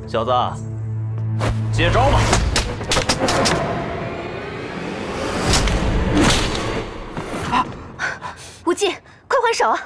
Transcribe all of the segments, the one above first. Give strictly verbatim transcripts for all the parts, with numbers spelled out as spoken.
小子，接招吧！ 啊！无忌，快还手！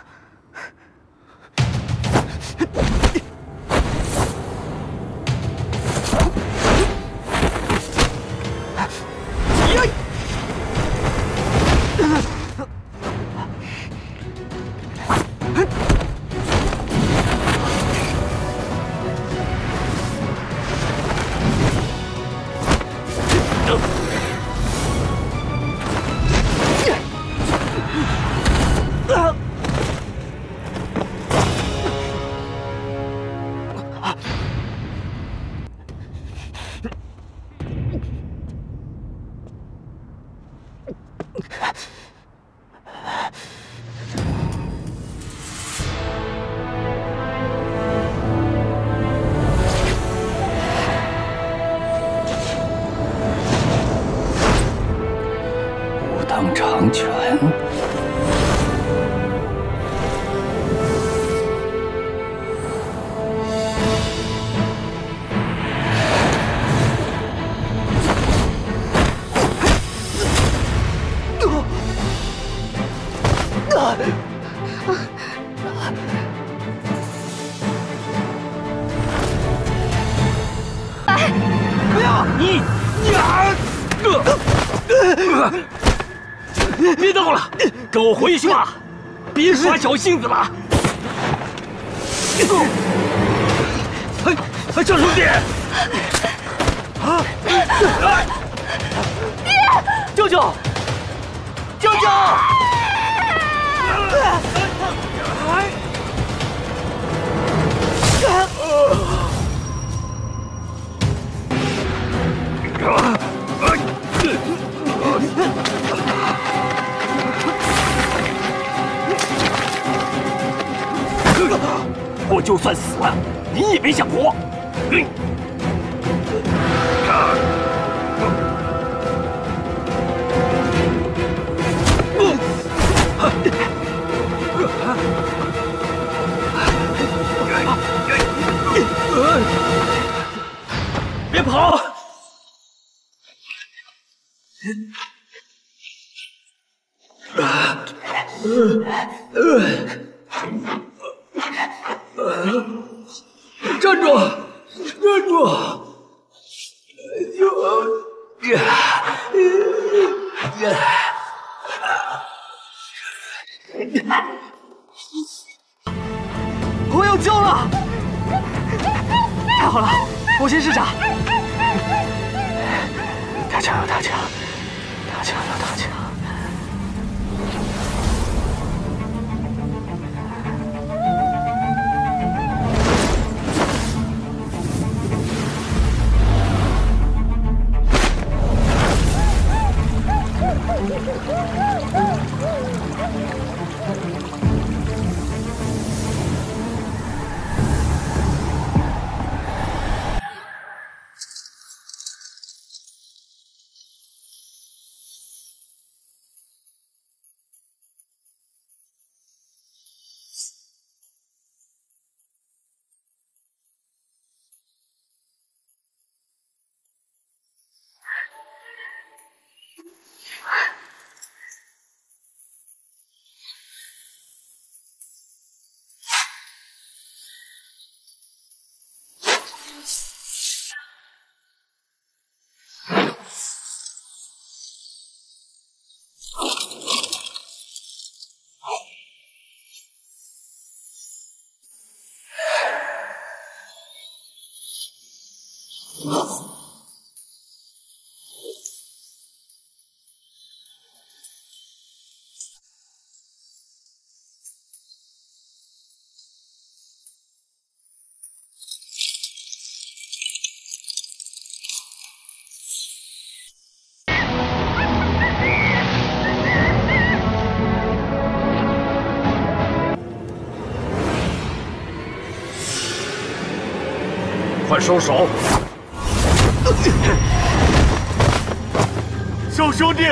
长拳， 不要你呀！ 别动了，跟我回去吧，别耍小性子了。哎，张兄弟，啊！ 爹， 舅舅，舅舅！我就算死了，你也别想活！别跑！站住！站住！哎呦！我有救了！太好了，我先试试。他枪有他枪，他枪有他枪。 快收手！小兄弟，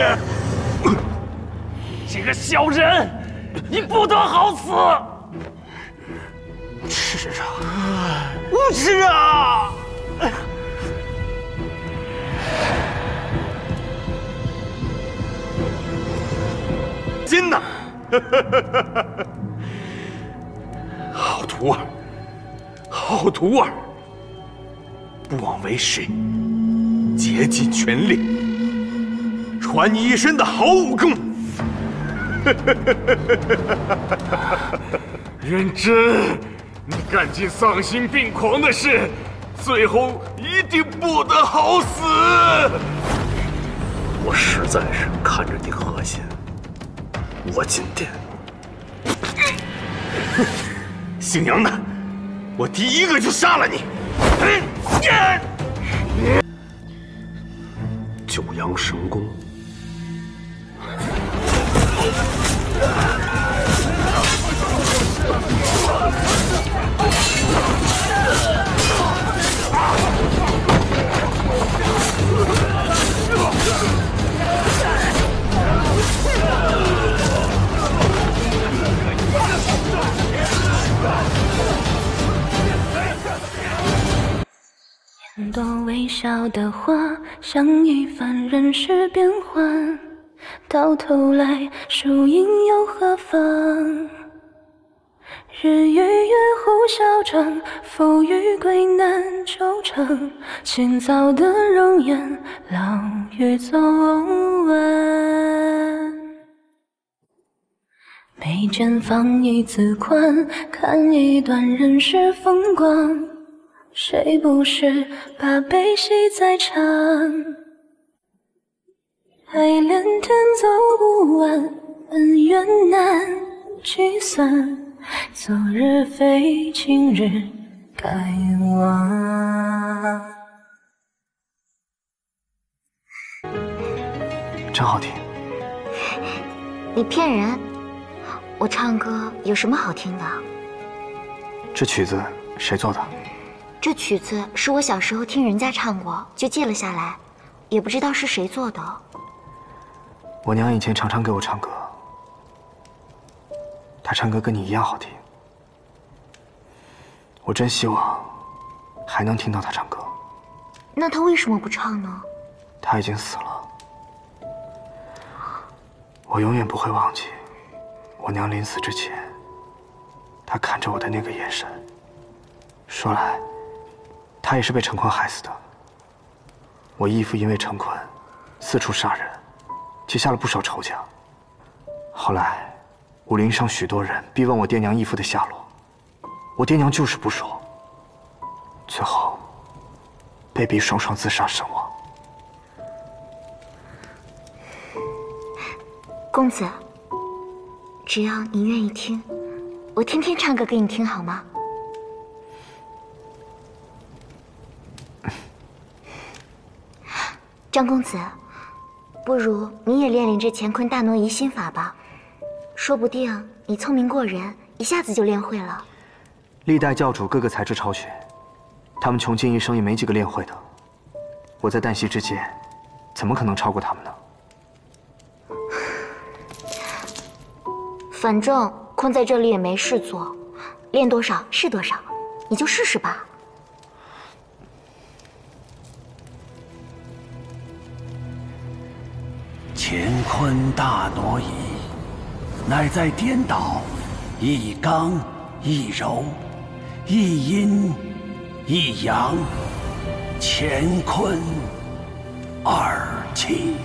这个小人，你不得好死！ 吃啊！ 无耻啊！ 好徒儿，好徒儿，不枉为师，竭尽全力，传你一身的好武功。 认真，你干尽丧心病狂的事，最后一定不得好死。 我实在是看着你恶心，我进殿。姓杨的，我第一个就杀了你！九阳神功。 朵朵微笑的花，像一番人世变幻，到头来输赢又何妨？日与月互消长，浮与归难惆怅。千遭的容颜，老于昨晚。眉间放一字宽，看一段人世风光。谁不是把悲喜在尝？爱恋天走不完，恩怨难聚散。昨日非今日该忘。 真好听。 你骗人！我唱歌有什么好听的？ 这曲子谁做的？ 这曲子是我小时候听人家唱过，就记了下来，也不知道是谁做的。 我娘以前常常给我唱歌，她唱歌跟你一样好听。我真希望还能听到她唱歌。 那她为什么不唱呢？ 她已经死了。我永远不会忘记，我娘临死之前，她看着我的那个眼神。说来，她也是被陈坤害死的。我义父因为陈坤四处杀人，结下了不少仇家。后来，武林上许多人逼问我爹娘义父的下落，我爹娘就是不说，最后被逼双双自杀身亡。 公子，只要你愿意听，我天天唱歌给你听，好吗？张公子，不如你也练练这乾坤大挪移心法吧，说不定你聪明过人，一下子就练会了。 历代教主个个才智超群，他们穷尽一生也没几个练会的。我在旦夕之间，怎么可能超过他们呢？ 反正困在这里也没事做，练多少是多少，你就试试吧。 乾坤大挪移，乃在颠倒一刚一柔，一阴一阳，乾坤二气。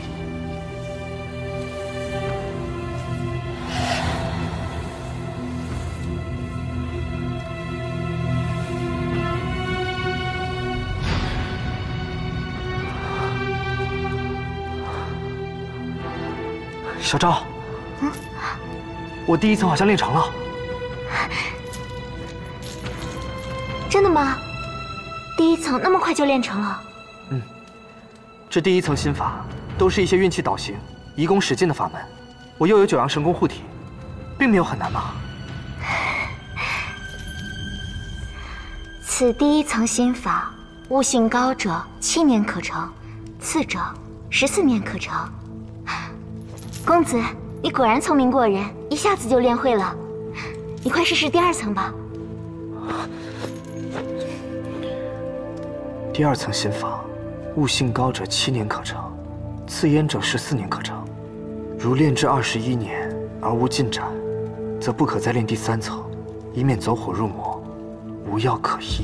小昭，嗯，我第一层好像练成了。 真的吗？第一层那么快就练成了？ 嗯，这第一层心法都是一些运气导行、移功使劲的法门，我又有九阳神功护体，并没有很难吧？ 此第一层心法，悟性高者七年可成，次者十四年可成。公子，你果然聪明过人，一下子就练会了。你快试试第二层吧。 第二层心法，悟性高者七年可成，次焉者十四年可成。如练至二十一年而无进展， 则不可再练第三层，以免走火入魔，无药可医。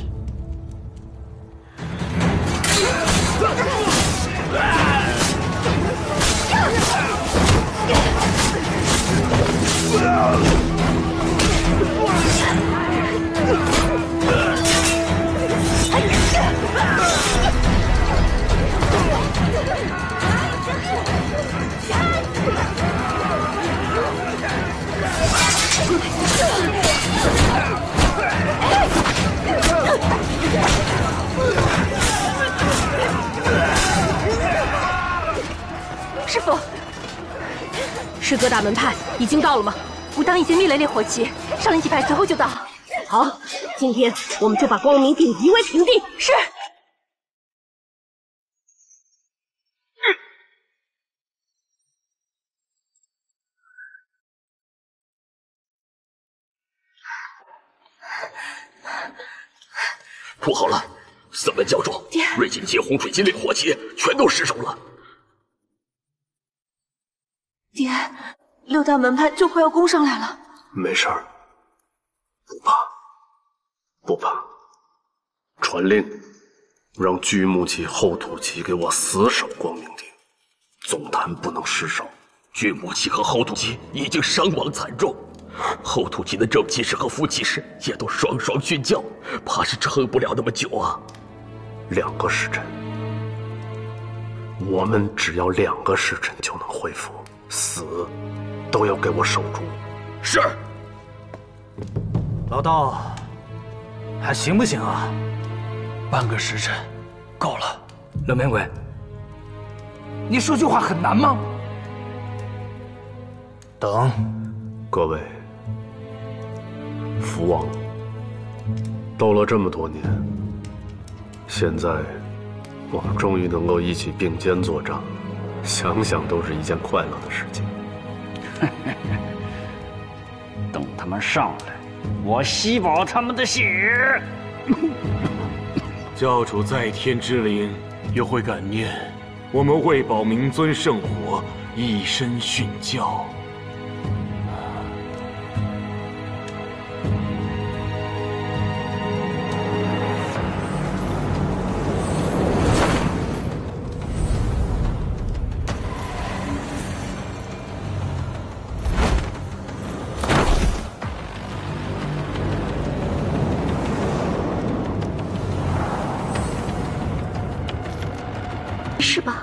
师傅，师哥大门派已经到了吗？吾当已经灭了烈火旗，上灵旗派随后就到。好，今天我们就把光明顶夷为平地。是。 不好了，三门教主、瑞锦旗、红水金烈火旗全都失手了。 爹，六大门派就快要攻上来了。 没事儿，不怕，不怕。传令，让巨木旗、后土旗给我死守光明顶，总坛不能失守。巨木旗和后土旗已经伤亡惨重。后土旗的正骑士和副骑士也都双双殉教，怕是撑不了那么久啊！两个时辰，我们只要两个时辰就能恢复，死都要给我守住。是。 老道，还行不行啊？ 半个时辰，够了。 冷面鬼，你说句话很难吗？ 等，各位。福王，斗了这么多年，现在我们终于能够一起并肩作战，想想都是一件快乐的事情。 等他们上来，我吸饱他们的血。 教主在天之灵也会感念我们为保明尊圣火，以身殉教。 是吧？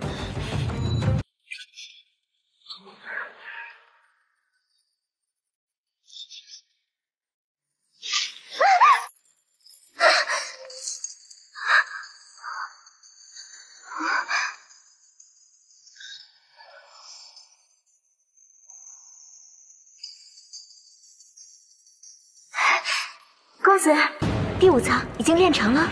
公子，第五层已经练成了。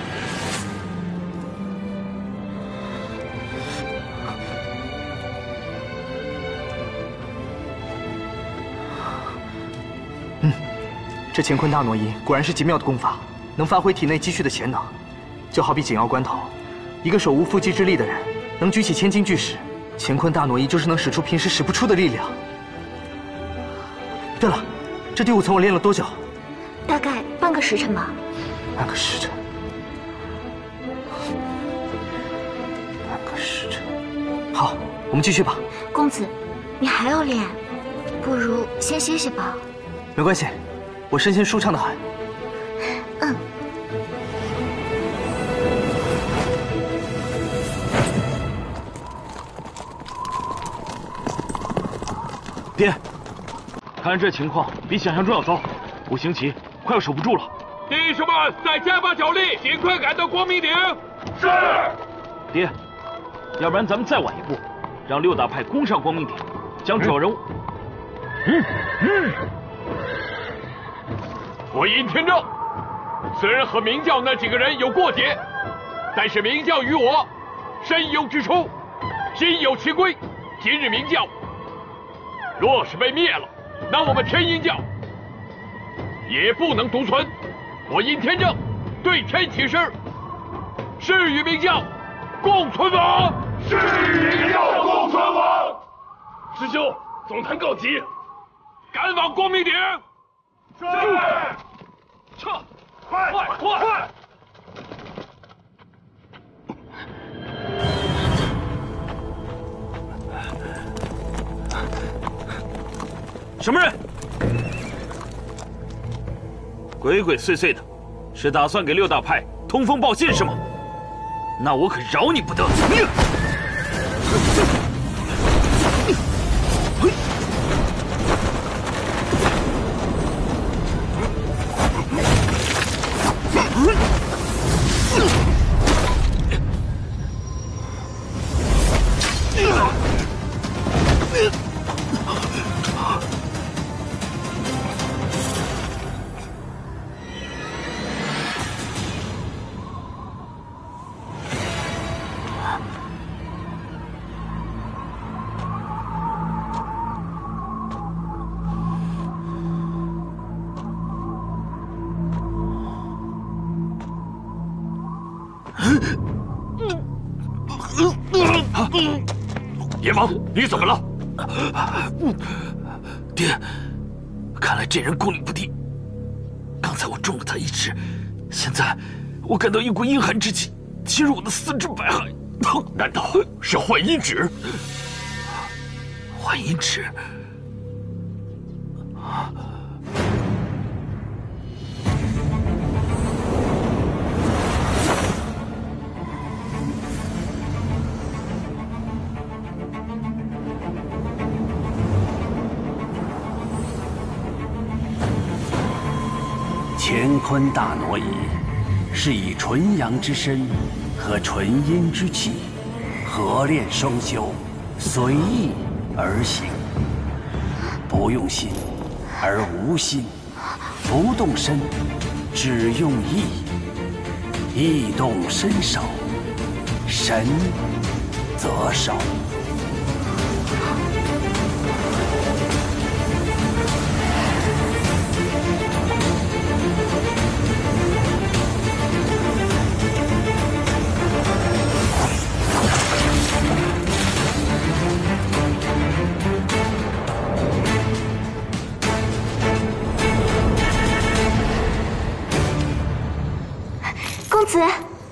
这乾坤大挪移果然是极妙的功法，能发挥体内积蓄的潜能。就好比紧要关头，一个手无缚鸡之力的人能举起千斤巨石，乾坤大挪移就是能使出平时使不出的力量。对了，这第五层我练了多久？ 大概半个时辰吧。 半个时辰。半个时辰。好，我们继续吧。 公子，你还要练，不如先歇歇吧。 没关系。我身心舒畅的很。 嗯。 爹，看这情况比想象中要糟，五行旗快要守不住了。 弟兄们，再加把脚力，尽快赶到光明顶。是。 爹，要不然咱们再晚一步，让六大派攻上光明顶，将主要人物。 嗯嗯。我尹天正，虽然和明教那几个人有过节，但是明教与我深有之处，心有其归。今日明教若是被灭了，那我们天鹰教也不能独存。我尹天正对天起誓，誓与明教共存亡。誓与明教共存亡。师兄，总坛告急。 赶往光明顶。是。撤！快快快！ 什么人？鬼鬼祟祟的，是打算给六大派通风报信是吗？那我可饶你不得！ 阎王，你怎么了？ 爹，看来这人功力不低。刚才我中了他一指，现在我感到一股阴寒之气侵入我的四肢百骸。 难道是幻阴指？ 幻阴指？ 乾坤大挪移，是以纯阳之身和纯阴之气合炼双修，随意而行。不用心而无心，不动身只用意，意动身少，神则少。 公子，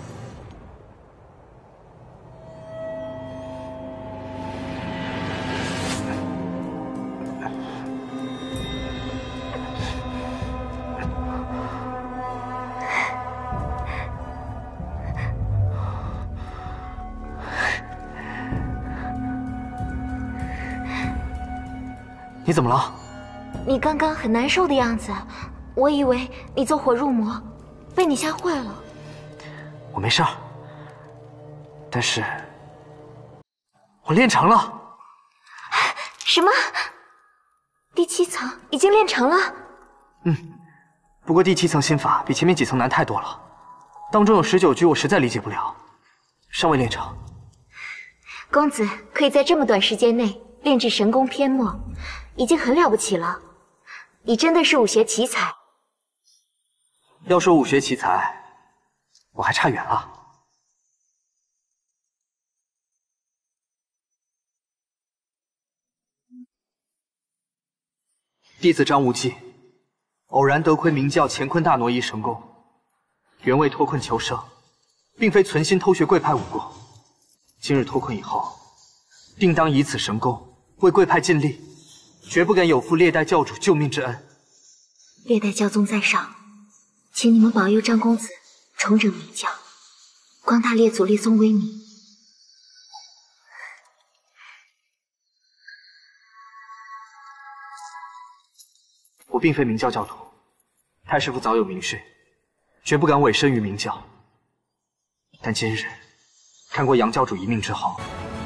你怎么了？ 你刚刚很难受的样子，我以为你走火入魔，被你吓坏了。 我没事儿，但是我练成了。 什么？第七层已经练成了？ 嗯，不过第七层心法比前面几层难太多了，当中有十九局我实在理解不了，尚未练成。 公子可以在这么短时间内炼至神功篇末，已经很了不起了。你真的是武学奇才。 要说武学奇才，我还差远了。弟子张无忌，偶然得窥明教乾坤大挪移神功，原为脱困求生，并非存心偷学贵派武功。今日脱困以后，定当以此神功为贵派尽力，绝不敢有负列代教主救命之恩。 列代教宗在上，请你们保佑张公子重整明教，光大列祖列宗威名。 我并非明教教徒，太师傅早有明训，绝不敢委身于明教。但今日看过杨教主一命之后，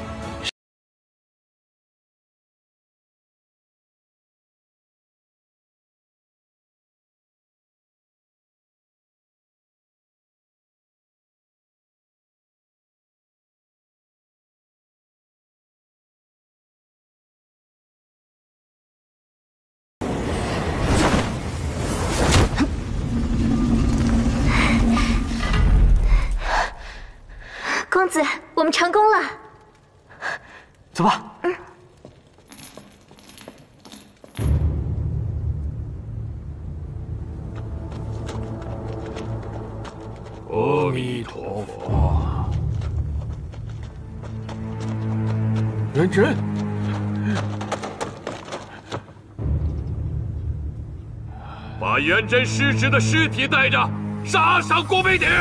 公子，我们成功了。 走吧。嗯。 阿弥陀佛。元真， 把元真失职的尸体带着，杀上光明顶！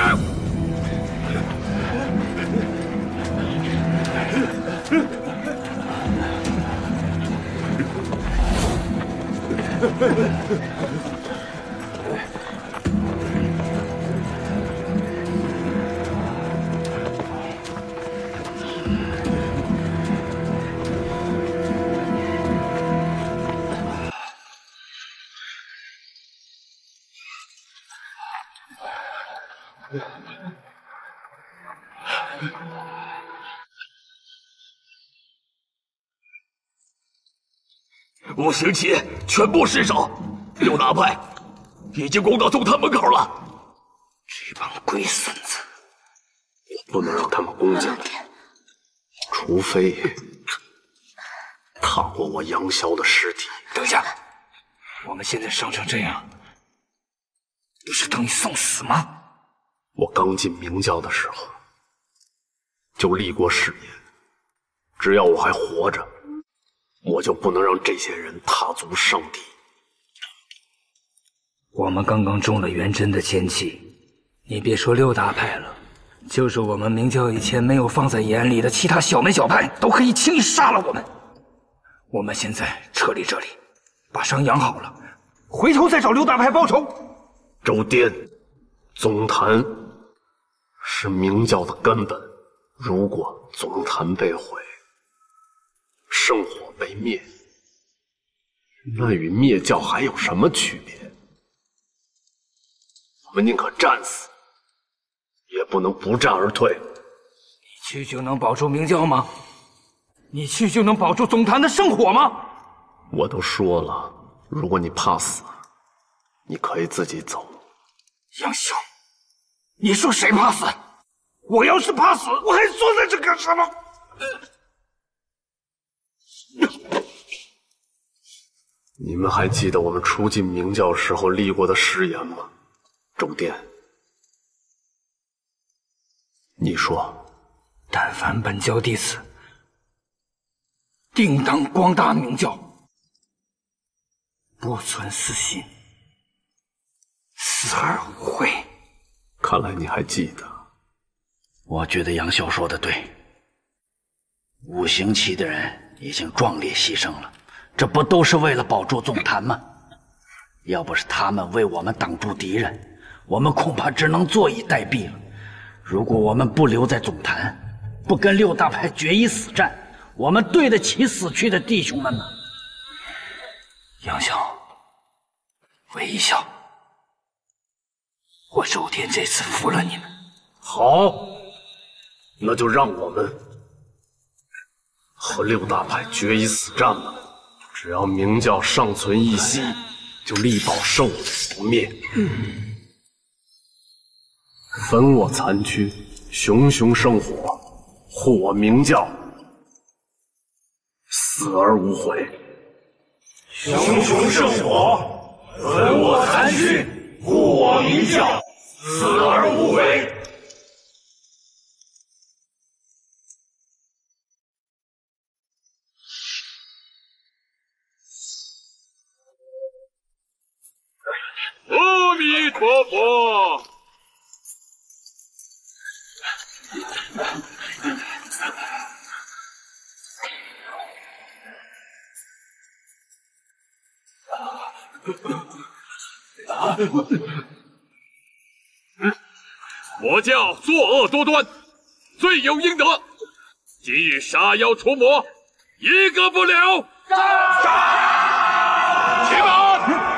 五行旗全部失守，六大派已经攻到宗坛门口了。 这帮龟孙子，我不能让他们攻进来，除非踏过我杨逍的尸体。 等一下，我们现在伤成这样，不是等你送死吗？ 我刚进明教的时候就立过誓言，只要我还活着，我就不能让这些人踏足上帝。 我们刚刚中了元真的奸计，你别说六大派了，就是我们明教以前没有放在眼里的其他小门小派，都可以轻易杀了我们。我们现在撤离这里，把伤养好了，回头再找六大派报仇。 周颠，宗坛是明教的根本，如果宗坛被毁，圣火被灭，那与灭教还有什么区别？我们宁可战死，也不能不战而退。 你去就能保住明教吗？你去就能保住宗坛的圣火吗？ 我都说了，如果你怕死，你可以自己走。 杨逍，你说谁怕死？我要是怕死，我还坐在这干什么？ 你们还记得我们初进明教时候立过的誓言吗？周颠，你说， 但凡本教弟子，定当光大明教，不存私心，死而无悔。 看来你还记得。 我觉得杨逍说的对，五行旗的人已经壮烈牺牲了，这不都是为了保住宗坛吗？要不是他们为我们挡住敌人，我们恐怕只能坐以待毙了。如果我们不留在总坛，不跟六大派决一死战，我们对得起死去的弟兄们吗？ 杨逍，微一笑，我周天这次服了你们。 好，那就让我们和六大派决一死战吧。只要明教尚存一息，就力保圣火不灭。嗯焚我残躯，熊熊圣火，护我明教，死而无悔。 熊熊圣火，焚我残躯，护我明教，死而无悔。阿弥陀佛。魔教作恶多端，罪有应得。今日杀妖除魔，一个不留。杀！起马！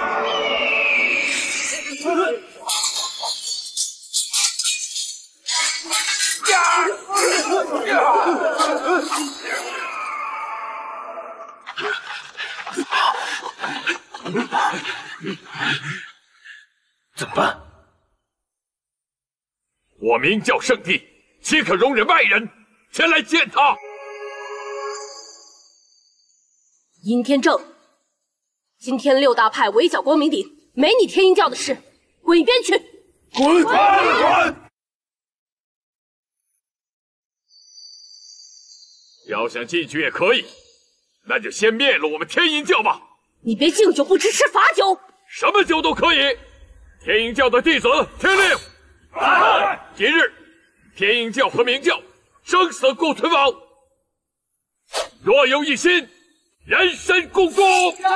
怎么办？ 我明教圣地，岂可容忍外人前来践踏？ 尹天正，今天六大派围剿光明顶，没你天鹰教的事，滚一边去！ 滚！滚！ 要想进去也可以，那就先灭了我们天鹰教吧。 你别敬酒不吃吃罚酒， 什么酒都可以。天鹰教的弟子听令，来！今日天鹰教和明教生死共存亡，若有一心，人身共诛。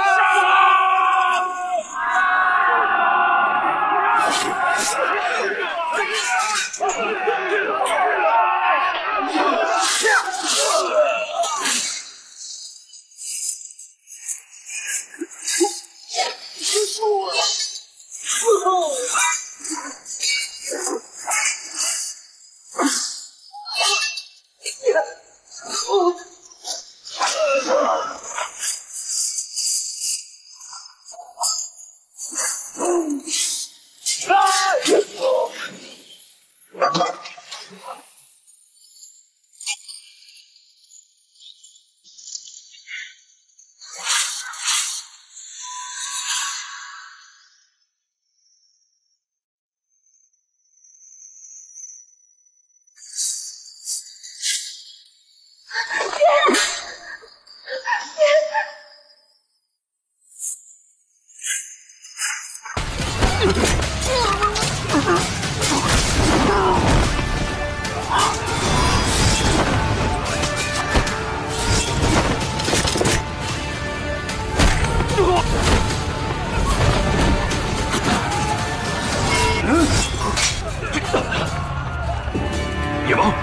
野王，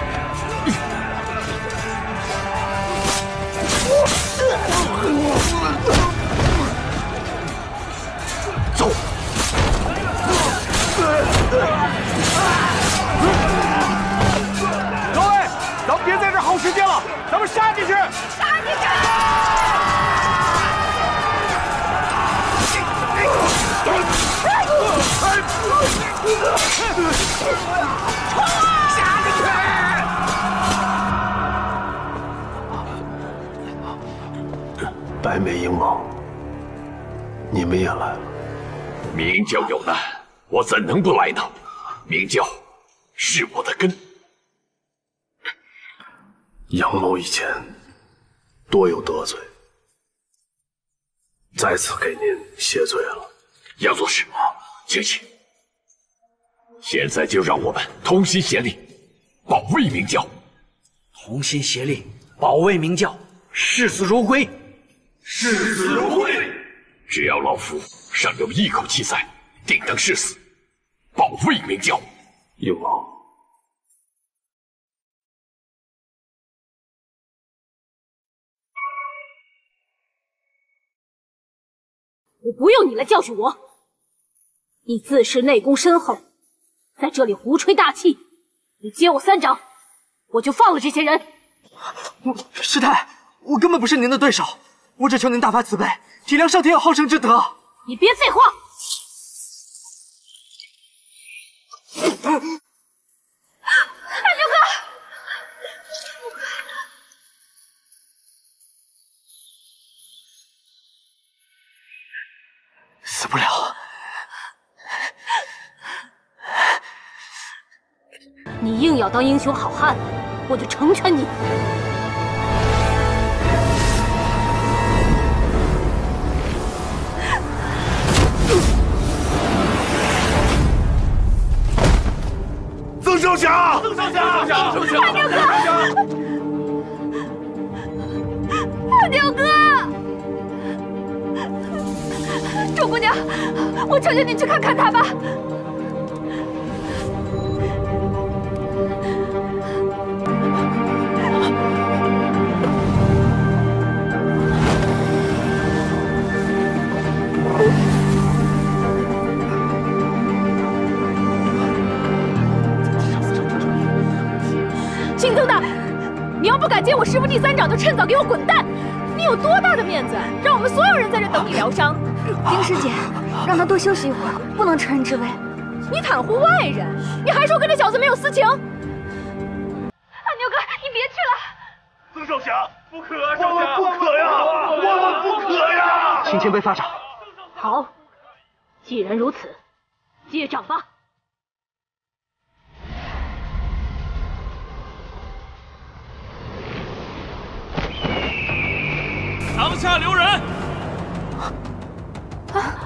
走！ 各位，咱们别在这儿耗时间了，咱们杀进去！ 杀进去！ 白眉鹰王，你们也来了。 明教有难，我怎能不来呢？明教是我的根。 杨某以前多有得罪，再次给您谢罪了。 杨宗师，请起。现在就让我们同心协力，保卫明教。 同心协力，保卫明教，视死如归。 视死如归。只要老夫尚有一口气在，定当誓死，保卫明教。 鹰王， 我不用你来教训我。你自恃内功深厚，在这里胡吹大气。你接我三掌，我就放了这些人。 师太，我根本不是您的对手，我只求您大发慈悲，体谅上天有好生之德。 你别废话！大牛哥， 死不了。 你硬要当英雄好汉，我就成全你。 曾少侠， 曾少侠，曾少侠， 大牛哥，大牛哥，周姑娘，我求求你去看看他吧。姓曾的，你要不敢接我师父第三掌，就趁早给我滚蛋！你有多大的面子，让我们所有人在这等你疗伤？ 丁师姐，让他多休息一会儿，不能乘人之危。 你袒护外人，你还说跟这小子没有私情？大牛哥，你别去了！ 曾少侠，不可啊！我们不可呀！我们不可呀！ 请前辈发掌。 好，既然如此，接掌吧。 墙下留人！ 啊！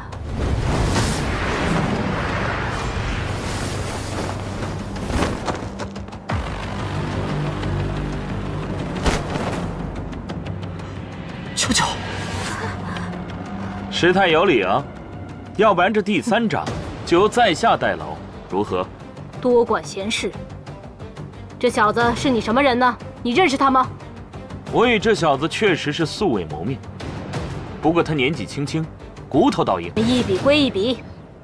求求！ 师太有礼啊，要不然这第三掌就由在下代劳，如何？ 多管闲事！这小子是你什么人呢？你认识他吗？ 我与这小子确实是素未谋面，不过他年纪轻轻，骨头倒硬。 一笔归一笔。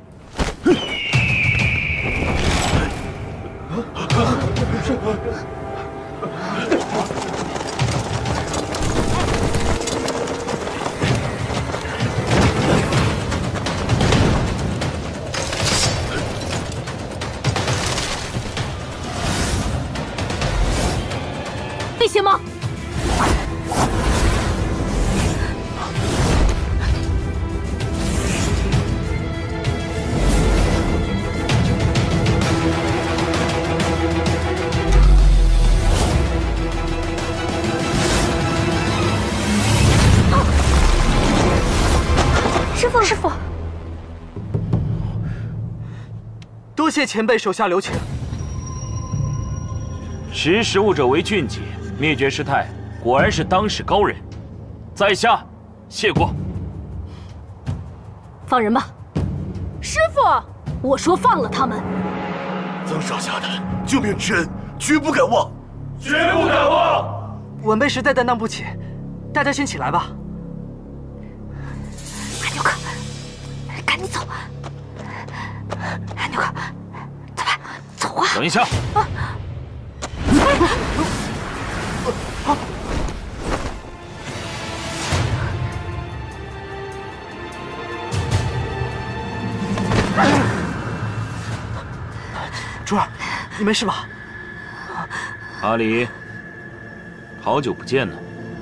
行吗？ 师傅，师傅， 多谢前辈手下留情。 识时务者为俊杰。灭绝师太果然是当世高人，在下谢过。 放人吧，师傅！我说放了他们。 曾少侠的救命之恩，绝不敢忘， 绝不敢忘。 晚辈实在担当不起，大家先起来吧。 韩牛哥，赶紧走！韩牛哥，走吧，走啊！ 等一下。啊珠儿，你没事吧？ 阿离，好久不见呢。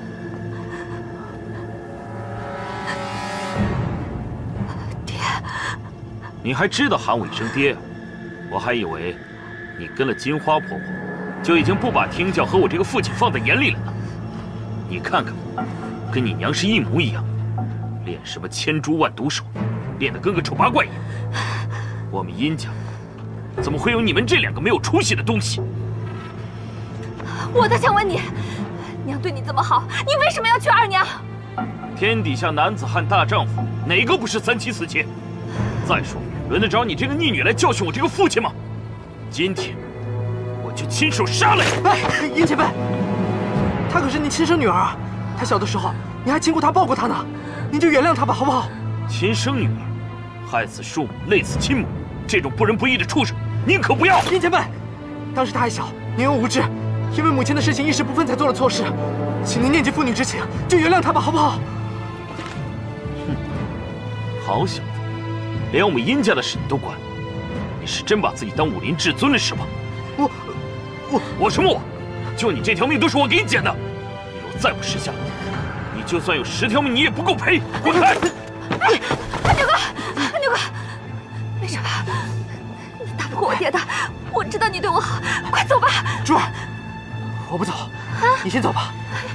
爹， 你还知道喊我一声爹啊？我还以为你跟了金花婆婆，就已经不把听教和我这个父亲放在眼里了呢。你看看，跟你娘是一模一样，练什么千珠万毒手，练得跟个丑八怪一样。我们殷家怎么会有你们这两个没有出息的东西？ 我倒想问你，娘对你这么好，你为什么要娶二娘？ 天底下男子汉大丈夫，哪个不是三妻四妾？再说，轮得着你这个逆女来教训我这个父亲吗？今天我就亲手杀了你！ 哎，殷前辈，她可是您亲生女儿，她小的时候你还亲过她、抱过她呢，您就原谅她吧，好不好？ 亲生女儿，害死庶母，累死亲母，这种不仁不义的畜生，宁可不要！ 殷前辈，当时她还小，年幼无知，因为母亲的事情一时不分才做了错事，请您念及父女之情，就原谅她吧，好不好？ 哼，好小子，连我们殷家的事你都管，你是真把自己当武林至尊了是吧？ 我，我， 我什么我？就你这条命都是我给你捡的，你若再不识相，你就算有十条命你也不够赔！滚开！ 哎，韩牛哥，韩牛哥，没事吧？你打不过我爹的，我知道你对我好，快走吧。 珠儿，我不走，你先走吧。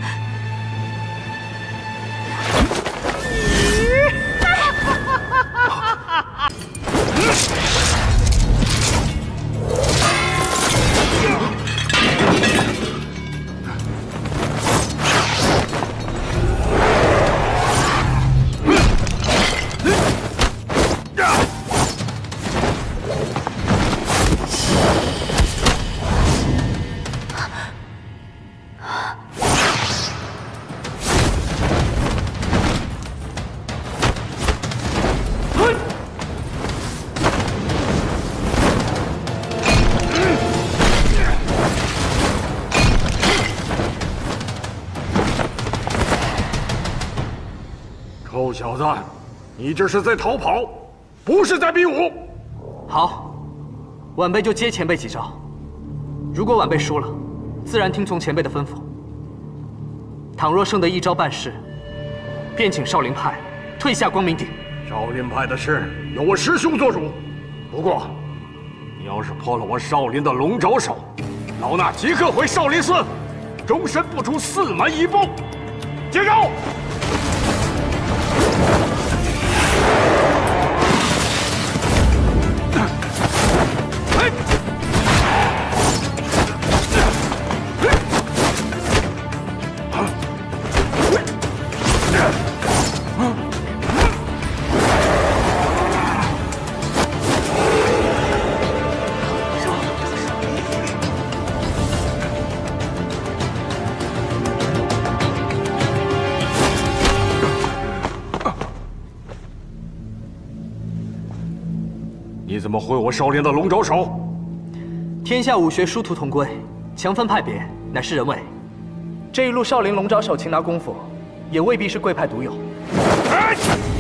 臭小子，你这是在逃跑，不是在比武。 好，晚辈就接前辈几招。如果晚辈输了，自然听从前辈的吩咐；倘若胜得一招半式，便请少林派退下光明顶。 少林派的事由我师兄做主。不过，你要是破了我少林的龙爪手，老衲即刻回少林寺，终身不出四门一步。接招！ 你怎么会我少林的龙爪手？ 天下武学殊途同归，强分派别乃是人为。这一路少林龙爪手擒拿功夫，也未必是贵派独有。哎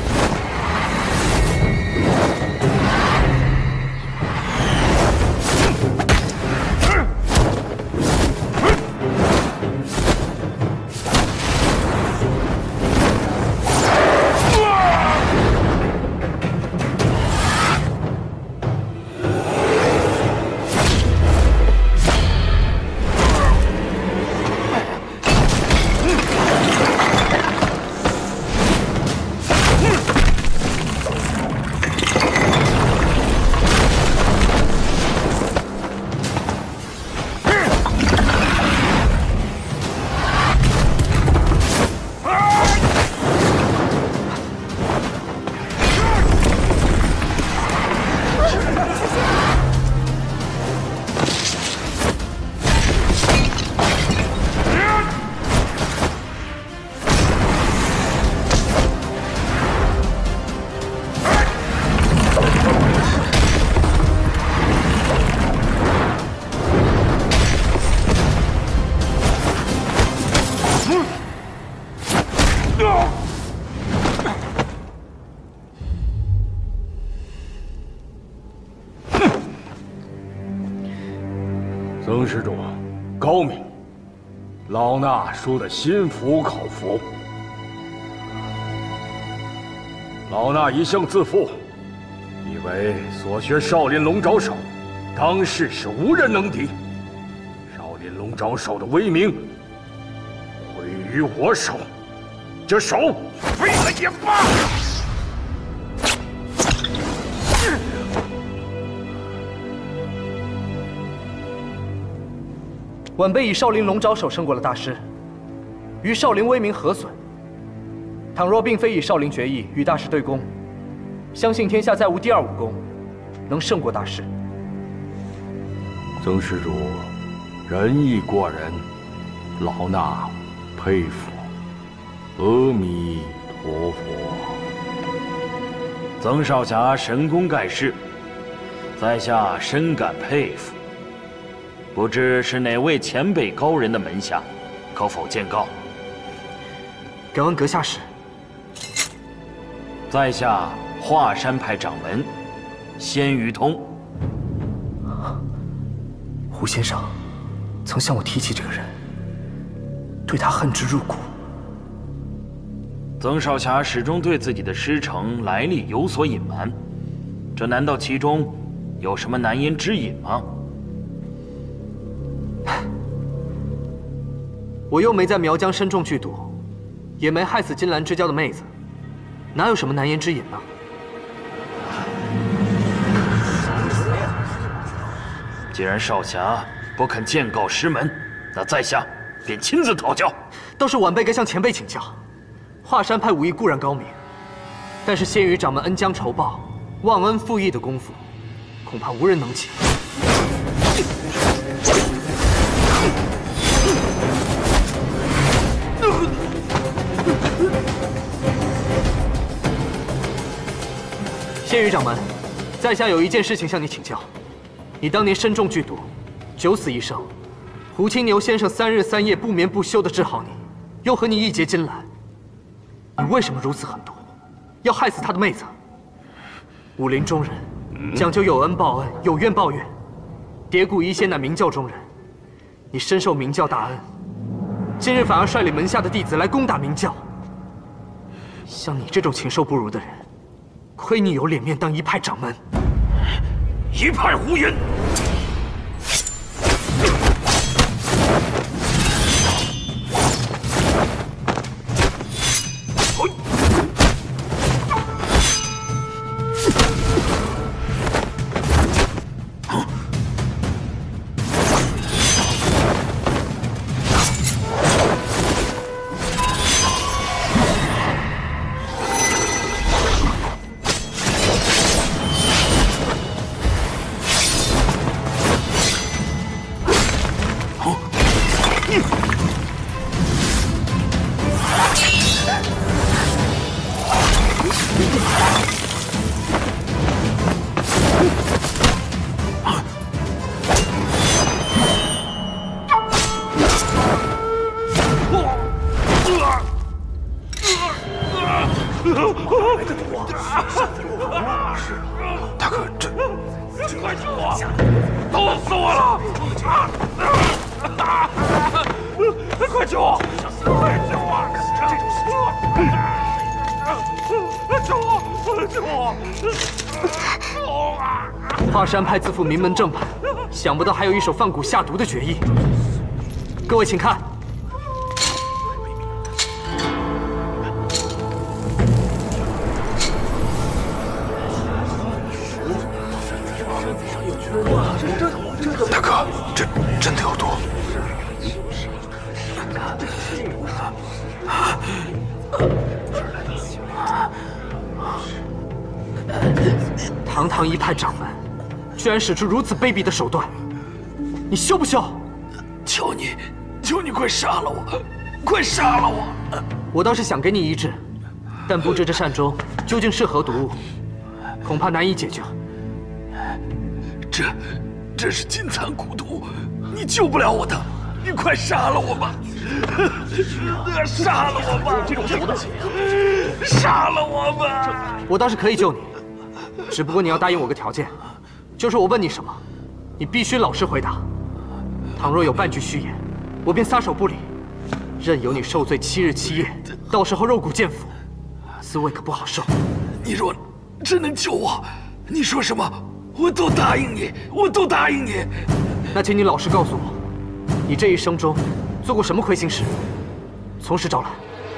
曾施主，高明，老衲输得心服口服。老衲一向自负，以为所学少林龙爪手，当世是无人能敌。少林龙爪手的威名毁于我手，这手废了也罢。 晚辈以少林龙爪手胜过了大师，于少林威名何损？倘若并非以少林绝艺与大师对攻，相信天下再无第二武功能胜过大师。 曾施主，仁义过人，老衲佩服。阿弥陀佛。 曾少侠神功盖世，在下深感佩服。 不知是哪位前辈高人的门下，可否见告？ 敢问阁下是？ 在下华山派掌门仙于通。 胡先生曾向我提起这个人，对他恨之入骨。 曾少侠始终对自己的师承来历有所隐瞒，这难道其中有什么难言之隐吗？ 我又没在苗疆身中剧毒，也没害死金兰之交的妹子，哪有什么难言之隐呢？ 既然少侠不肯见告师门，那在下便亲自讨教。 倒是晚辈该向前辈请教。华山派武艺固然高明，但是仙羽掌门恩将仇报、忘恩负义的功夫，恐怕无人能及。 仙羽掌门，在下有一件事情向你请教。你当年身中剧毒，九死一生，胡青牛先生三日三夜不眠不休地治好你，又和你一结金兰，你为什么如此狠毒，要害死他的妹子？武林中人讲究有恩报恩，有怨报怨。蝶谷一仙乃明教中人，你深受明教大恩，今日反而率领门下的弟子来攻打明教。像你这种禽兽不如的人。 亏你有脸面当一派掌门！ 一派胡言！ 大哥，这快救我！痛死我了！快救我！快救我！救我！救我！痛啊！ 华山派自负名门正派，想不到还有一手放蛊下毒的绝艺。各位请看。 大哥，这真的有毒！堂堂一派掌门，居然使出如此卑鄙的手段，你羞不羞？ 求你，求你快杀了我！快杀了我！ 我倒是想给你医治，但不知这扇中究竟是何毒物，恐怕难以解救。 这，这是金蚕蛊毒，你救不了我的，你快杀了我吧！杀了我吧！这种毒的，杀了我吧！ 我倒是可以救你，只不过你要答应我个条件，就是我问你什么，你必须老实回答。倘若有半句虚言，我便撒手不理，任由你受罪七日七夜，到时候肉骨见腐，滋味可不好受。 你若真能救我，你说什么？ 我都答应你，我都答应你。 那请你老实告诉我，你这一生中做过什么亏心事？从实招来。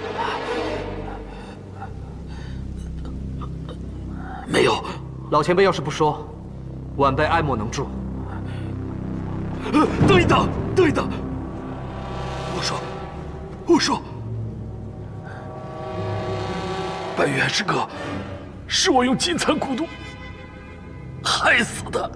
没有。 老前辈要是不说，晚辈爱莫能助。 呃，等一等，等一等。我说，我说，白元师哥，是我用金蚕蛊毒 害死的！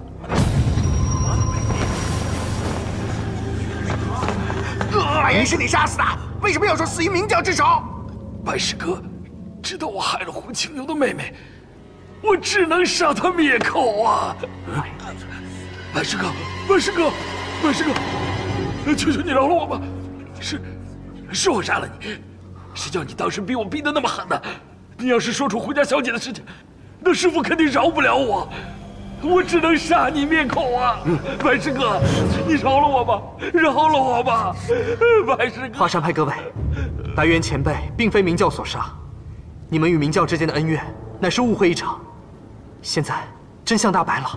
白元是你杀死的，为什么要说死于明教之手？ 白师哥知道我害了胡青牛的妹妹，我只能杀他灭口啊！白师哥，白师哥，白师哥，求求你饶了我吧！是，是我杀了你，谁叫你当时逼我逼得那么狠呢？你要是说出胡家小姐的事情，那师傅肯定饶不了我。 我只能杀你灭口啊！白师哥，你饶了我吧，饶了我吧！白师哥， 华山派各位，白元前辈并非明教所杀，你们与明教之间的恩怨乃是误会一场。现在真相大白了。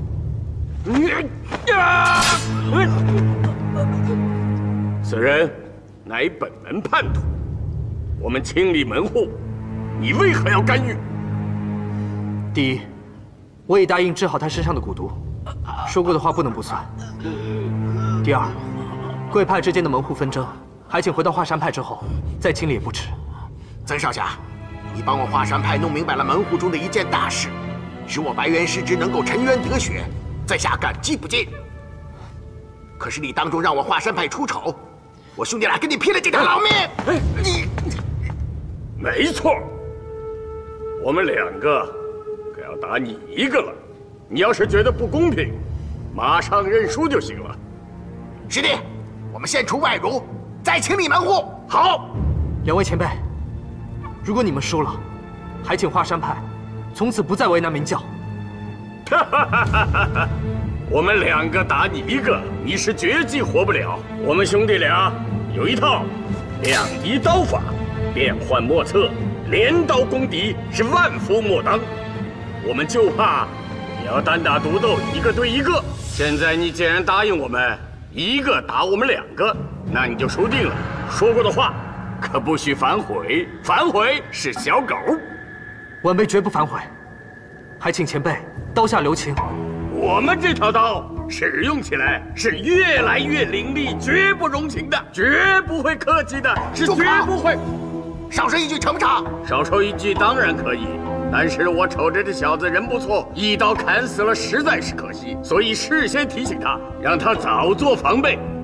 此人乃本门叛徒，我们清理门户，你为何要干预？ 第一。 我已答应治好他身上的蛊毒，说过的话不能不算。第二，贵派之间的门户纷争，还请回到华山派之后再清理也不迟。 曾少侠，你帮我华山派弄明白了门户中的一件大事，使我白元师之能够沉冤得雪，在下感激不尽。可是你当众让我华山派出丑，我兄弟俩跟你拼了这条老命！你， 没错，我们两个。 要打你一个了，你要是觉得不公平，马上认输就行了。 师弟，我们先除外辱，再清理门户。 好， 两位前辈，如果你们输了，还请华山派从此不再为难明教。 哈哈哈哈哈！我们两个打你一个，你是绝技活不了。我们兄弟俩有一套两仪刀法，变幻莫测，连刀攻敌是万夫莫当。 我们就怕你要单打独斗，一个对一个。现在你既然答应我们，一个打我们两个，那你就输定了。说过的话，可不许反悔，反悔是小狗。 晚辈绝不反悔，还请前辈刀下留情。 我们这套刀使用起来是越来越凌厉，绝不容情的，绝不会客气的，是绝不会。 少说一句成不成？ 少说一句当然可以。 但是我瞅着这小子人不错，一刀砍死了，实在是可惜，所以事先提醒他，让他早做防备。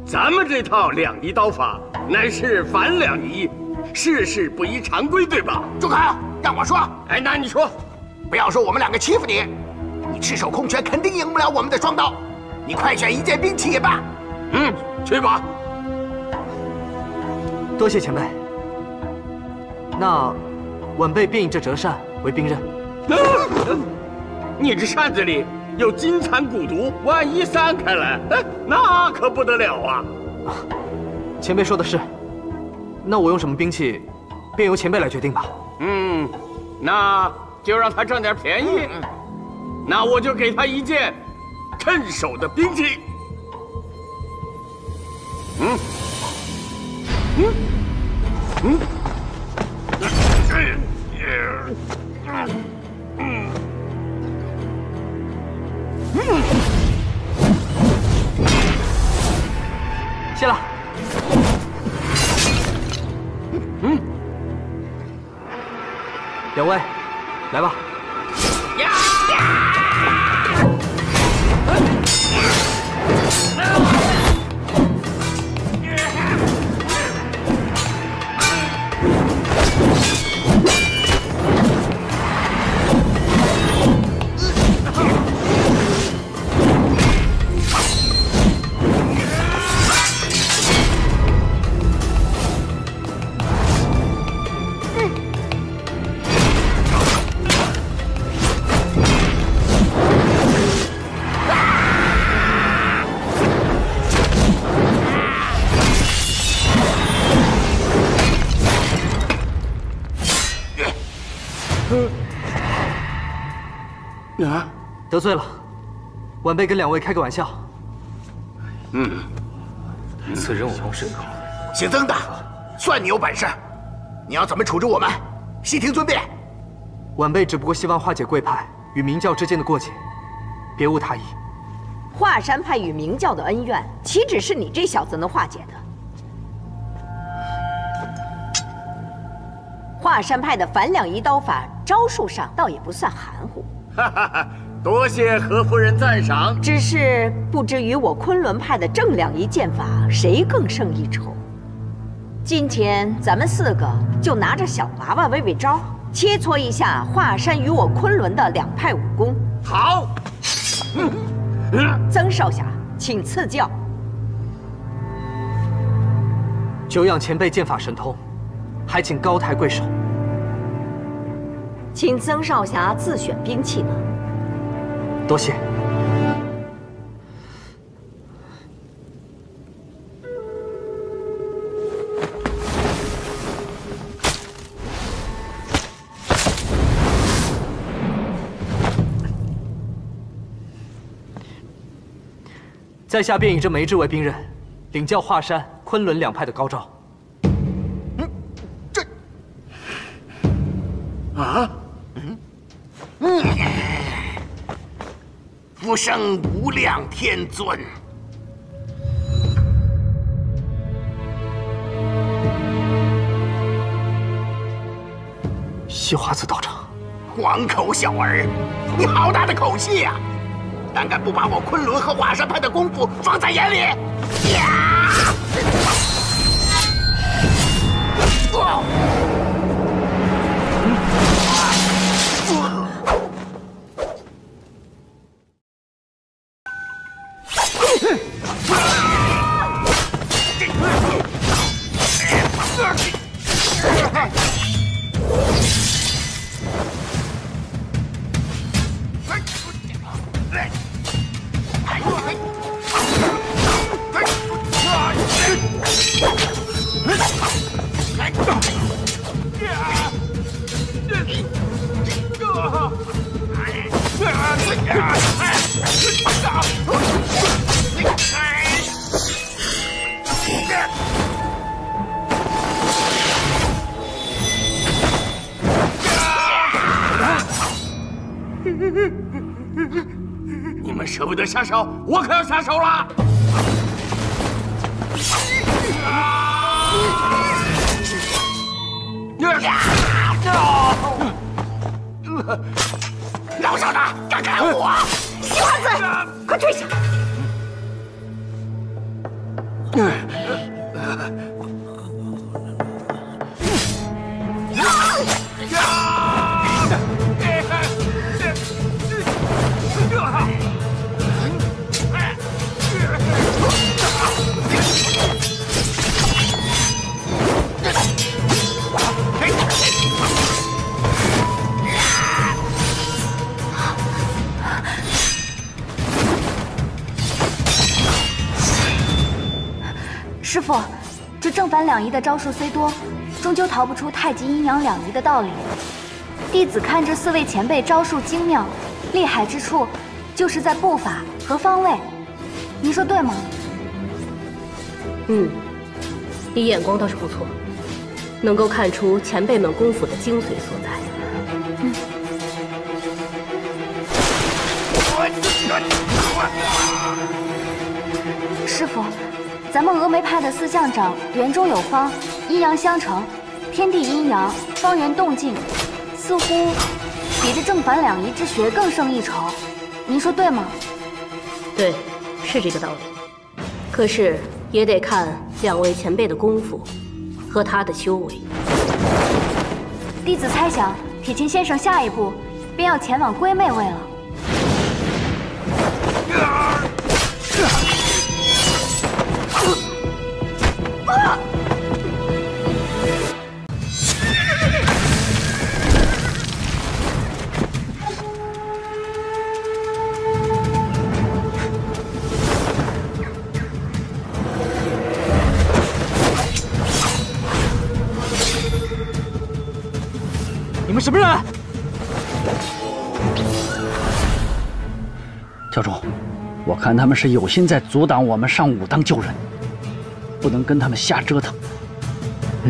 咱们这套两仪刀法乃是反两仪，事事不依常规，对吧？ 住口！让我说。 哎，那你说， 不要说我们两个欺负你，你赤手空拳肯定赢不了我们的双刀。你快选一件兵器也罢。 嗯，去吧。 多谢前辈。那晚辈便以这折扇为兵刃。 你这扇子里有金蝉蛊毒，万一散开来，哎，那可不得了啊！ 前辈说的是，那我用什么兵器，便由前辈来决定吧。 嗯，那就让他占点便宜。那我就给他一件趁手的兵器。嗯，嗯，嗯，嗯。嗯， 谢了。 嗯， 两位，来吧。 呀！ 啊，得罪了，晚辈跟两位开个玩笑。 嗯， 此人我方甚高。 姓曾的，算你有本事，你要怎么处置我们？悉听尊便。 晚辈只不过希望化解贵派与明教之间的过节，别无他意。 华山派与明教的恩怨，岂止是你这小子能化解的？华山派的反两仪刀法招数上倒也不算含糊。 哈哈哈，多谢何夫人赞赏。 只是不知与我昆仑派的正两仪剑法谁更胜一筹。今天咱们四个就拿着小娃娃为为招，切磋一下华山与我昆仑的两派武功。 好。 曾少侠，请赐教。 久仰前辈剑法神通，还请高抬贵手。 请曾少侠自选兵器吧。 多谢。在下便以这梅枝为兵刃，领教华山、昆仑两派的高招。 嗯，这啊， 嗯嗯，福生无量天尊。 西华子道长， 黄口小儿，你好大的口气呀！胆敢不把我昆仑和华山派的功夫放在眼里！呀！哦你们舍不得下手，我可要下手了！ 老小子，敢砍我！ 西华子，快退下！ 师傅，这正反两仪的招数虽多，终究逃不出太极阴阳两仪的道理。弟子看这四位前辈招数精妙，厉害之处，就是在步法和方位。您说对吗？ 嗯，你眼光倒是不错，能够看出前辈们功夫的精髓所在。嗯。 师傅，咱们峨眉派的四象掌圆中有方，阴阳相承，天地阴阳，方圆动静，似乎比这正反两仪之学更胜一筹。您说对吗？ 对，是这个道理。可是也得看两位前辈的功夫和他的修为。 弟子猜想，铁琴先生下一步便要前往龟妹位了。啊！ 你们什么人？ 教主，我看他们是有心在阻挡我们上武当救人，不能跟他们瞎折腾。嗯。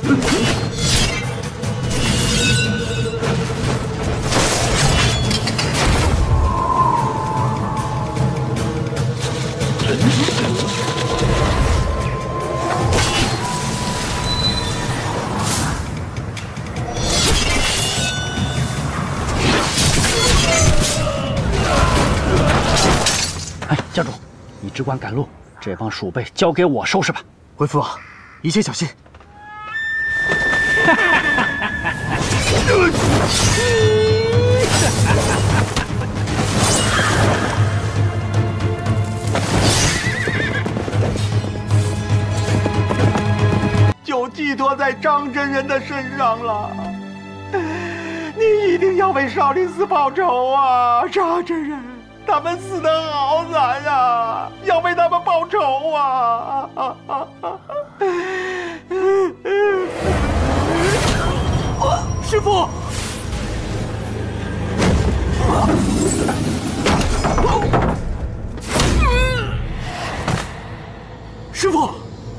哎，教主，你只管赶路，这帮鼠辈交给我收拾吧。 为父，一切小心。 就寄托在张真人的身上了。你一定要为少林寺报仇啊，张真人！他们死得好惨啊，要为他们报仇啊！ 师父，师父。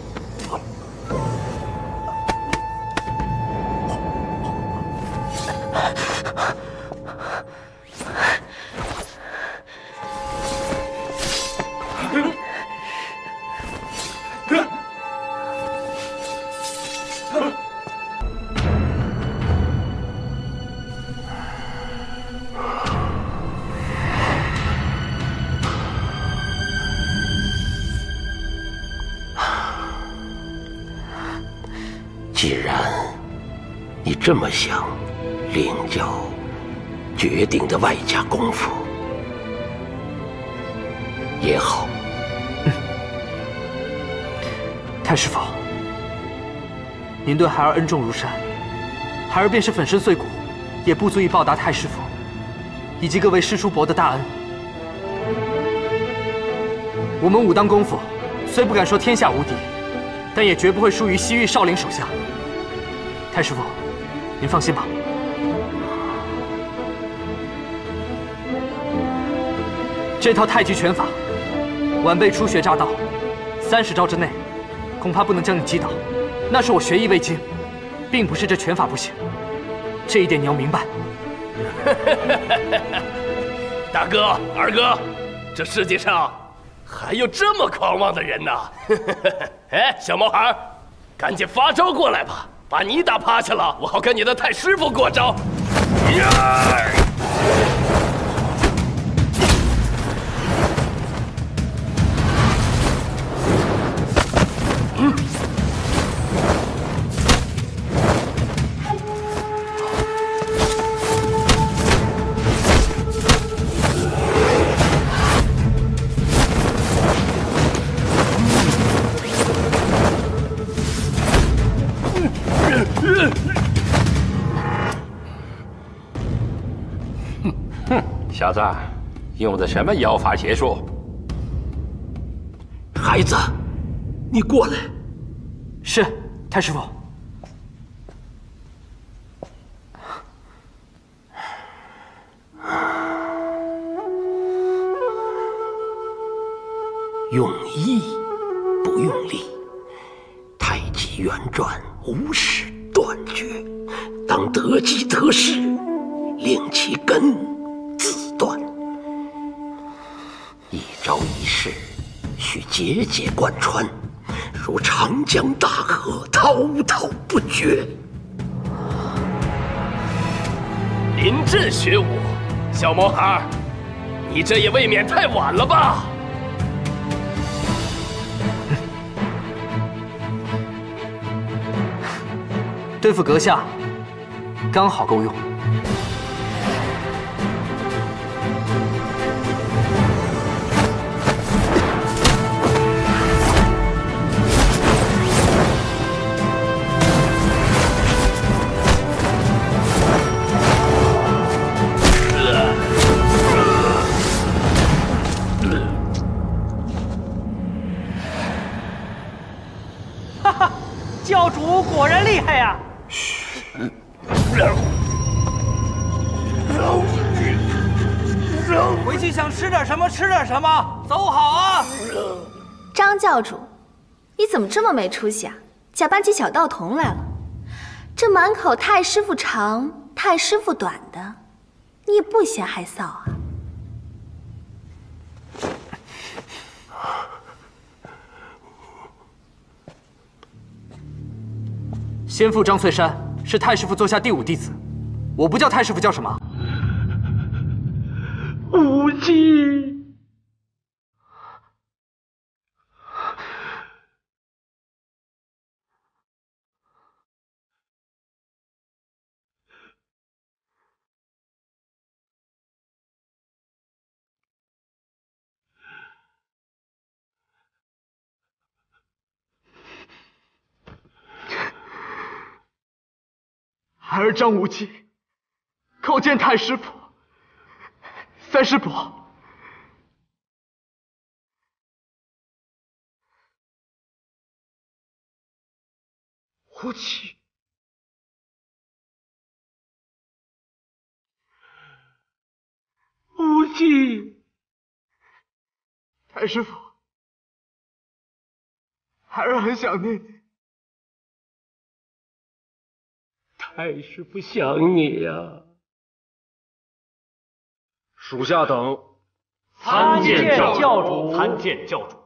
既然你这么想领教绝顶的外家功夫，也好。 嗯，太师傅，您对孩儿恩重如山，孩儿便是粉身碎骨，也不足以报答太师傅以及各位师叔伯的大恩。我们武当功夫虽不敢说天下无敌，但也绝不会输于西域少林手下。太师傅，您放心吧。这套太极拳法，晚辈初学乍到，三十招之内，恐怕不能将你击倒。那是我学艺未精，并不是这拳法不行。这一点你要明白。 大哥、二哥，这世界上还有这么狂妄的人呢！哎，小毛孩，赶紧发招过来吧，把你打趴下了，我好跟你的太师傅过招。呀！嗯。 哼，小子，用的什么妖法邪术？孩子， 你过来。 是，太师傅。 用意不用力，太极圆转无始断绝。当得机得势，令其根自断。一招一式，需节节贯穿，如长江大河，滔滔不绝。 临阵学武，小毛孩儿，你这也未免太晚了吧？ 对付阁下，刚好够用。 哈哈，教主果然厉害呀！回去想吃点什么吃点什么，走好啊！ 张教主，你怎么这么没出息啊？假扮起小道童来了。这满口太师傅长，太师傅短的，你也不嫌害臊啊？ 先父张翠山是太师傅座下第五弟子，我不叫太师傅叫什么？ 无忌。 孩儿张无忌，叩见太师傅。三师伯， 无忌，无忌， 太师傅，孩儿很想念你。 太师傅想你呀、啊。 属下等参见教主。 参见教主。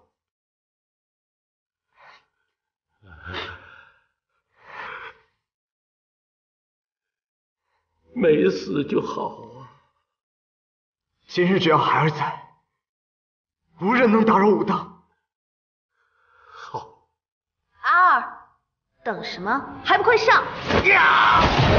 没死就好啊！ 今日只要孩儿在，无人能打扰武当。 好。 阿二，等什么？还不快上！ 呀！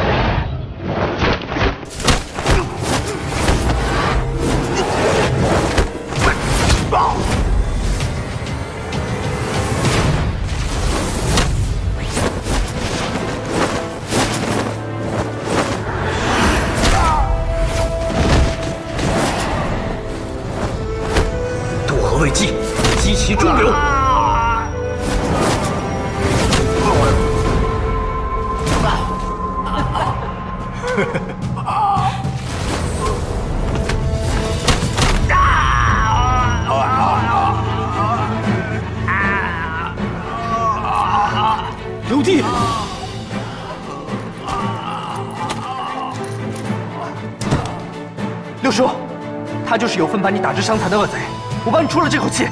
渡河未济，击其中流。 刘弟，六叔，他就是有份把你打致伤残的恶贼，我帮你出了这口气。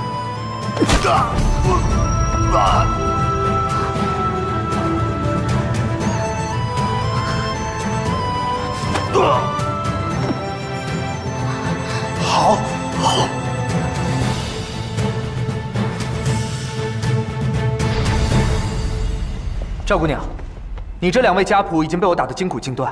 好，好。赵姑娘，你这两位家仆已经被我打得筋骨尽断。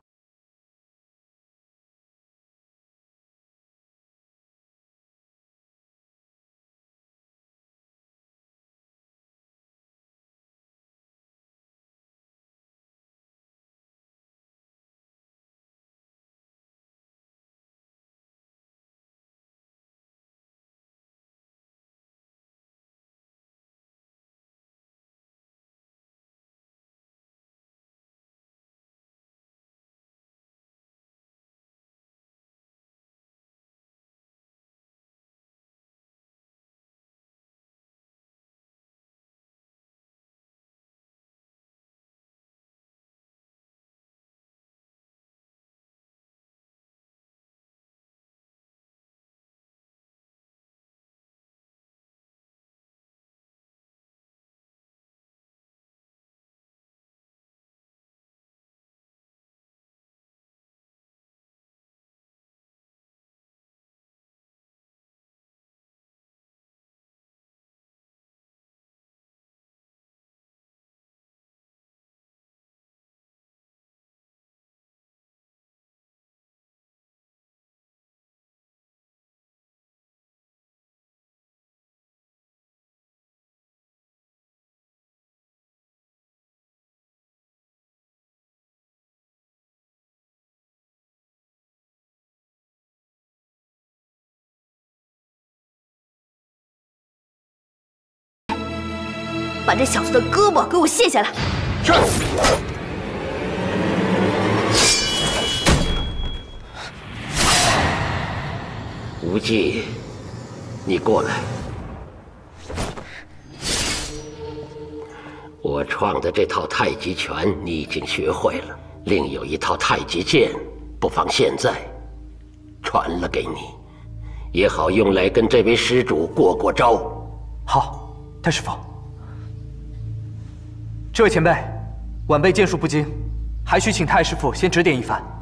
把这小子的胳膊给我卸下来。 是。 无忌，你过来。我创的这套太极拳你已经学会了，另有一套太极剑，不妨现在传了给你，也好用来跟这位施主过过招。 好，太师傅。这位前辈，晚辈剑术不精，还需请太师傅先指点一番。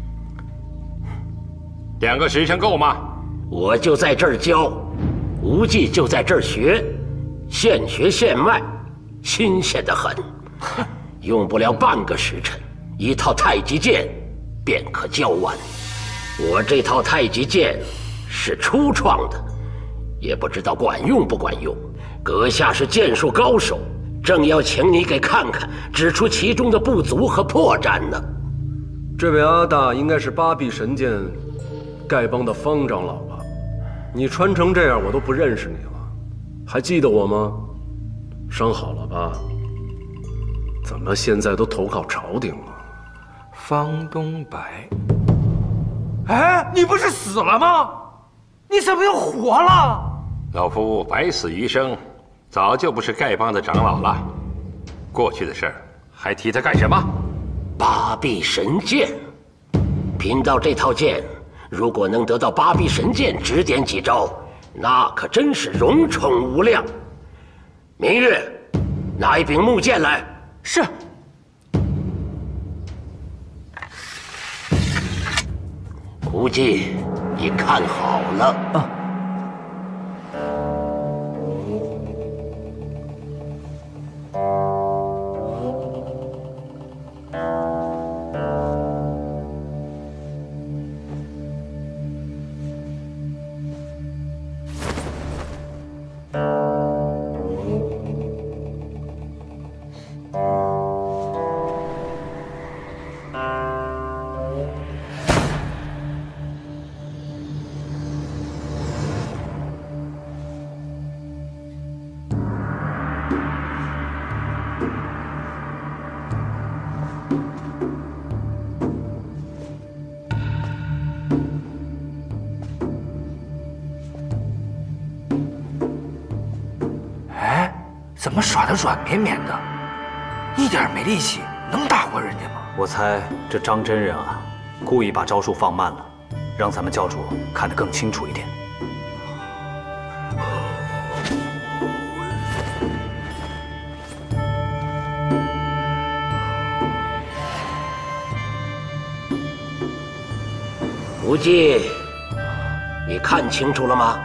两个时辰够吗？ 我就在这儿教，无忌就在这儿学，现学现卖，新鲜得很。用不了半个时辰，一套太极剑便可教完。我这套太极剑是初创的，也不知道管用不管用。阁下是剑术高手，正要请你给看看，指出其中的不足和破绽呢。 这位阿大应该是八臂神剑丐帮的方长老吧？你穿成这样，我都不认识你了，还记得我吗？伤好了吧？怎么现在都投靠朝廷了？ 方东白，哎，你不是死了吗？你怎么又活了？ 老夫百死余生，早就不是丐帮的长老了。过去的事儿还提它干什么？ 八臂神剑，贫道这套剑，如果能得到八臂神剑指点几招，那可真是荣宠无量。明月，拿一柄木剑来。 是。 无忌，你看好了。啊。 怎么耍得软绵绵的，一点没力气，能打过人家吗？ 我猜这张真人啊，故意把招数放慢了，让咱们教主看得更清楚一点。 无忌，你看清楚了吗？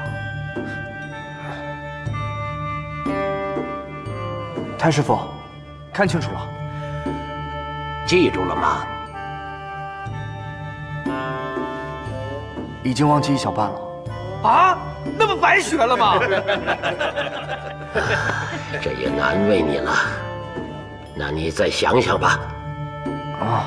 太师傅，看清楚了。 记住了吗？ 已经忘记一小半了。 啊，那不白学了吗？ 这也难为你了。那你再想想吧。 啊。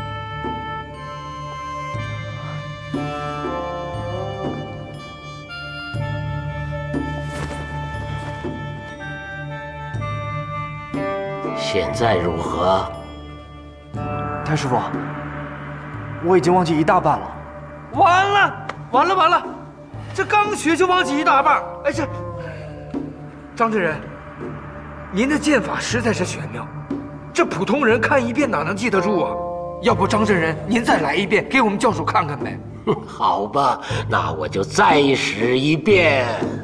现在如何？ 太师傅，我已经忘记一大半了。 完了，完了，完了！这刚学就忘记一大半。哎，这张真人，您的剑法实在是玄妙，这普通人看一遍哪能记得住啊？要不张真人，您再来一遍，给我们教主看看呗。 好吧，那我就再使一遍。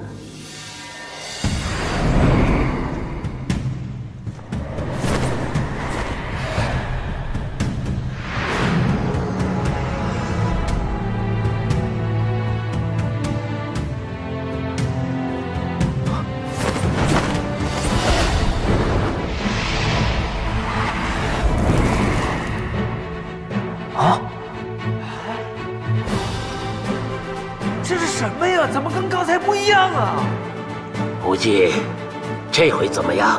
无忌，这回怎么样？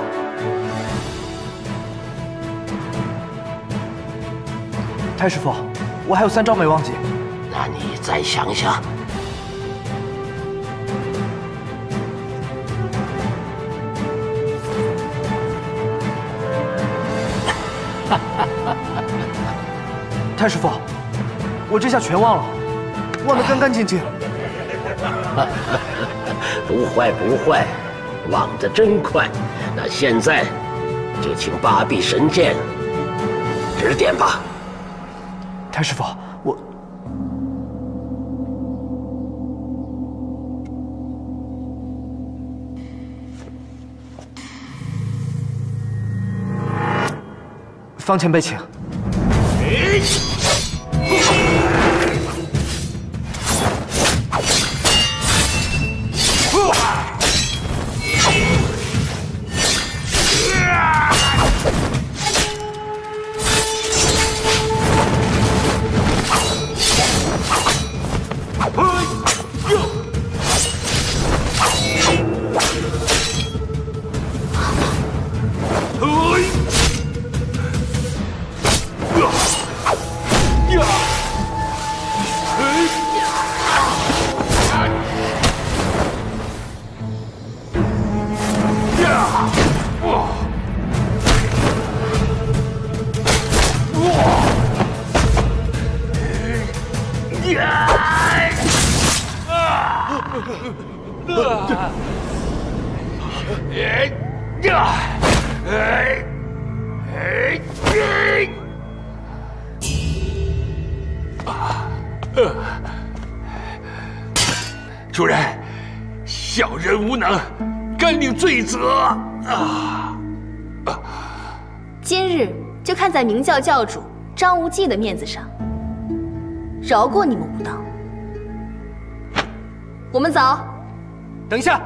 太师傅，我还有三招没忘记。 那你再想想。 太师傅，我这下全忘了，忘得干干净净。 不坏不坏，忘得真快。那现在就请八臂神剑指点吧。 太师傅，我方前辈请。 主人，小人无能，甘领罪责啊！ 今日就看在明教教主张无忌的面子上，饶过你们武当。我们走。 等一下。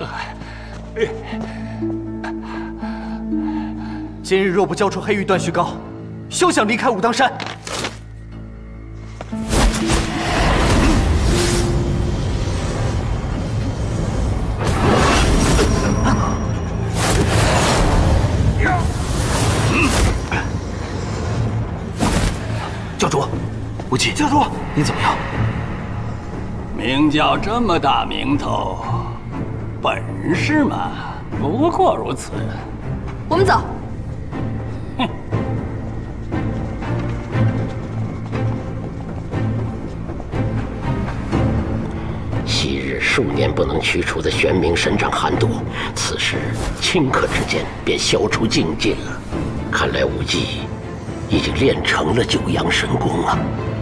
今日若不交出黑玉断续膏，休想离开武当山。 教主，无忌， 教主， 你怎么样？ 明教这么大名头，本事嘛，不过如此。 我们走。 哼。 昔日数年不能驱除的玄冥神掌寒毒，此时顷刻之间便消除尽尽了。看来无忌已经练成了九阳神功啊！